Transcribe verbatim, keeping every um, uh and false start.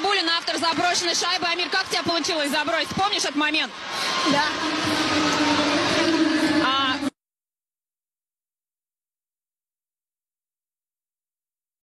Набибуллин, автор заброшенной шайбы. Амир, как у тебя получилось забросить? Помнишь этот момент? Да.